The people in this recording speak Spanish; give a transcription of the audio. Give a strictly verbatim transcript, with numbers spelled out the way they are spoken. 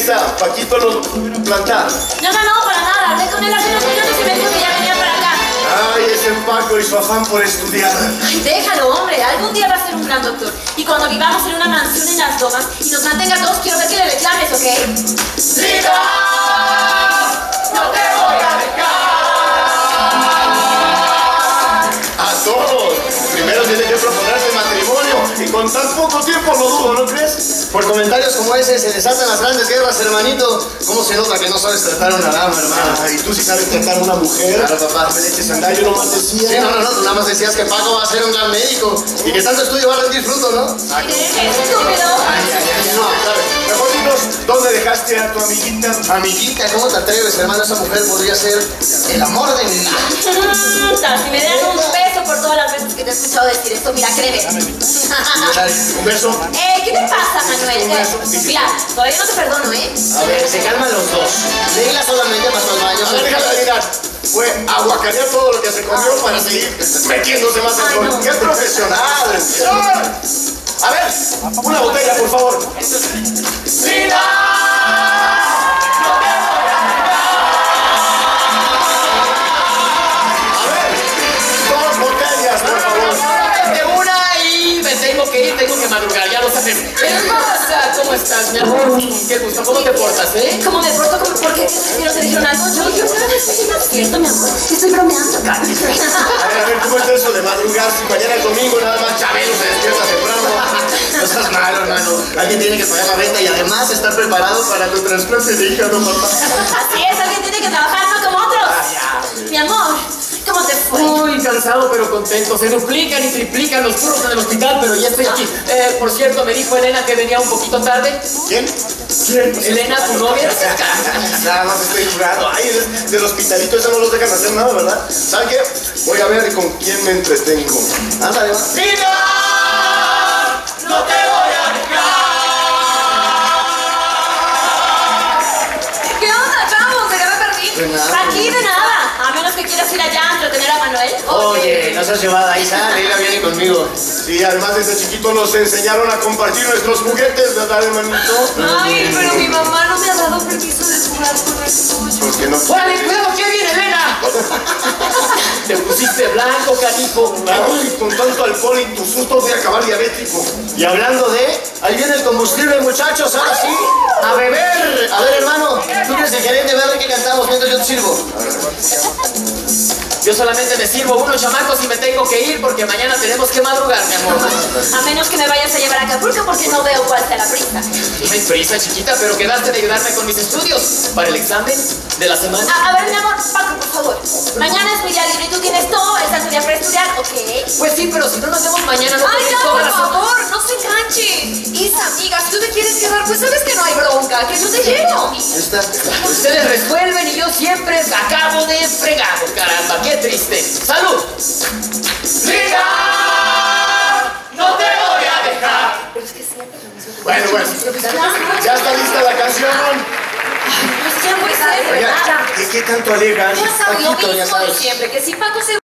está, Paquito lo plantado. No, no, no, para nada. Hablé con él hace unos minutos y me dijo que ya venía para acá. Ay, ese Paco y su afán por estudiar. Ay, déjalo, hombre. Algún día va a ser un gran doctor. Y cuando vivamos en una mansión en las lomas y nos mantenga todos, quiero ver que le reclames, ¿ok? ¡Rita! ¡No te voy a dejar! A todos. Primero tiene que proponerse matrimonio. Y con tan poco tiempo lo dudo, ¿no crees? Por comentarios como ese se desatan las grandes guerras, hermanito. ¿Cómo se nota que no sabes tratar a una dama, hermano? Ah, ¿y tú sí sabes tratar a una mujer? Claro, papá. Me leches andar, yo nomás decía. Sí, no, no, no, tú nada más decías que Paco va a ser un gran médico y que tanto estudio va a rendir fruto, ¿no? ¿Qué estúpido? Ay, ay, ay, no, ¿sabes? Mejor dinos, ¿dónde dejaste a tu amiguita? Amiguita, ¿cómo te atreves, hermano? Esa mujer podría ser el amor de mi vida. Si me dan un beso por todas las veces que te he escuchado decir esto, mira, créeme. Un beso. Eh, ¿qué te pasa, Manuel? ¿Qué? Mira, todavía no te perdono, ¿eh? A ver, se calman los dos. Leila solamente pasó al baño. A ver, déjame adivinar. Fue aguacarear todo lo que se comió Ay, para sí. seguir metiéndose más Ay, alcohol. no. ¡Qué profesional! A ver, una botella, por favor. ¡Rita! A ver, dos botellas, por favor. De una y me tengo que ir, tengo que madrugar, ya lo sabes. ¿Qué pasa? ¿Cómo estás, mi amor? Qué gusto, ¿cómo te portas, eh? ¿Cómo me porto? ¿Cómo? ¿Por qué? ¿No te dijeron algo? Yo, yo, no, no es cierto, mi amor. Estoy bromeando, cara. A ver, a ver, ¿cómo está eso de madrugar? Si mañana es domingo, nada más Chabelo se despierta temprano. No seas malo, hermano. Alguien tiene que pagar la renta y además estar preparado para tu trasplante de hígado, papá. Así es, alguien tiene que trabajar, no como otros. Mi amor, ¿cómo te fue? Muy cansado pero contento. Se duplican y triplican los turnos en el hospital, pero ya estoy aquí. Eh, por cierto, me dijo Elena que venía un poquito tarde. ¿Quién? ¿Quién? Elena, tu novia. Nada más estoy jugando. Ay, des- del hospitalito eso no los dejan hacer nada, ¿verdad? ¿Saben qué? Voy a ver con quién me entretengo. Ándale, va. ¡Rita! ¡No te voy a dejar! ¿Qué onda, chavos? ¿De qué me perdí? De nada. Aquí de nada. A menos que quieras ir allá a entretener a Manuel. Oye, no seas llevada, Isa. Leila viene conmigo. Sí, además desde chiquito nos enseñaron a compartir nuestros juguetes, ¿verdad, hermanito? Ay, pero mi mamá no me ha dado permiso de jugar con el suyo. ¿Por qué no? ¡Órale, cuidado! ¿Qué viene, Elena? Te pusiste blanco, canijo. Ay, con tanto alcohol y tu susto voy a acabar diabético. Y hablando de, ahí viene el combustible, muchachos, ahora sí, a beber. A ver, hermano, tú eres el gerente, ve a ver qué cantamos mientras yo te sirvo. Yo solamente me sirvo unos chamacos y me tengo que ir porque mañana tenemos que madrugar, mi amor. A menos que me vayas a llevar a Acapulco porque no veo cuál sea la prisa. No hay prisa, chiquita, pero quedaste de ayudarme con mis estudios para el examen de la semana. A, a ver, mi amor, Paco, por favor. Mañana es mi día libre y tú tienes todo esa día para estudiar, ¿ok? Pues sí, pero si no nos vemos mañana, no Ay, tienes ya, toda por la semana. favor, no se enganche. Isa, amiga, si tú te quieres quedar, pues sabes que no hay bronca, que yo te llevo. Esta. Ustedes resuelven y yo siempre acabo de fregado, caramba, qué triste. ¡Salud! ¡Rita! ¡No te voy a dejar! Bueno, bueno. Ya está lista la canción. Pues ya puede ser, Oiga, ¿verdad? ¿de qué tanto alegan? Ya sabes, lo Paquito, ya mismo de sabes. siempre, que si Paco se